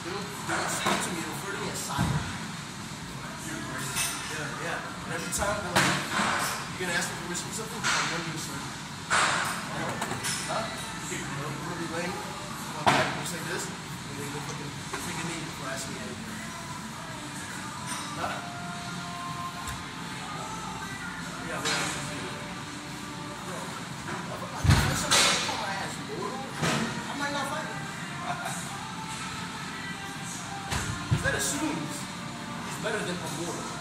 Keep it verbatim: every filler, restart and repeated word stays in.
They don't, they don't speak to me, they refer to me as sire. Yeah, yeah. And every time they're like, you're gonna ask me permission for something? I'm going to, sir. Huh? I'm gonna be laying on my back just like this, and they go fucking take a knee before asking me anything. Huh? Yeah, well, bro, I'm not gonna somebody call my ass, bro. I might not fight him. Because that assumes it's better than a mortal.